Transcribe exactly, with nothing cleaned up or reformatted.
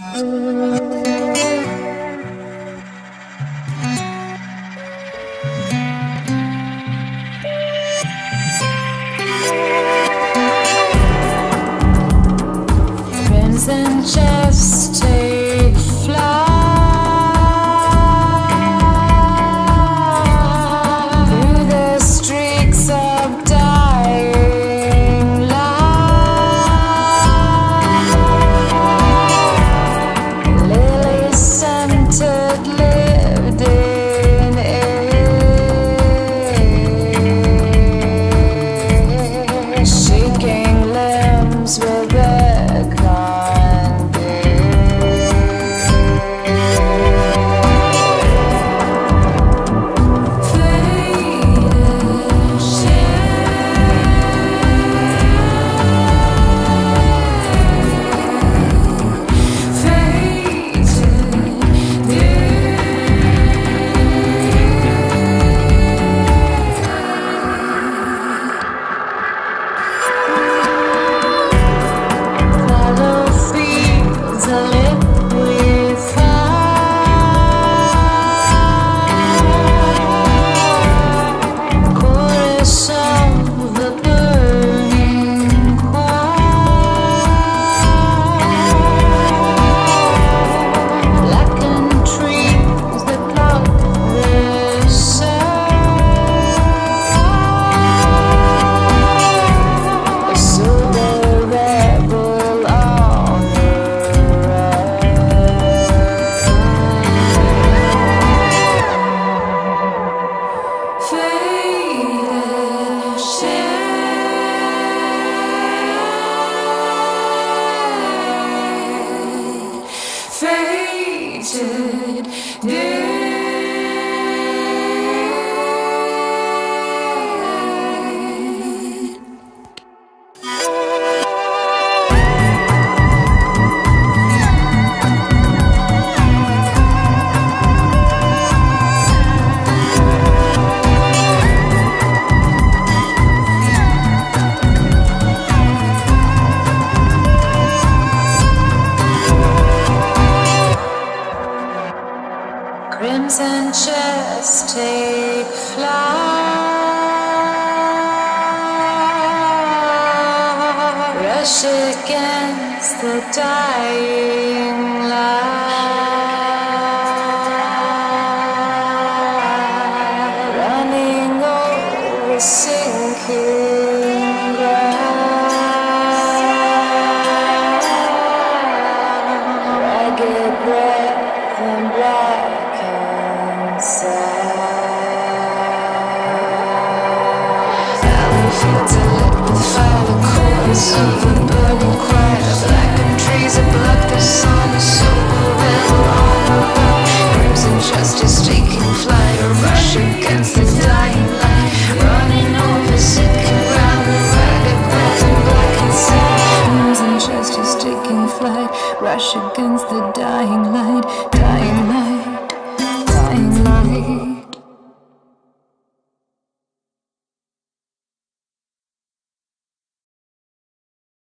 And just take flight through the streaks of dying light, lily scented, lived in air, shaking limbs with their kind. Fated, crimson chest take flight, rush against the dying light, running over sinking ground, ragged breath and black fields are lit with fire, the chorus of a burning choir, blackened trees of blood, the sun is so well on around. Crimson justice taking flight, a rush against the dying light, running over sinking ground, the ragged breath and blackened sand. Crimson justice taking flight, rush against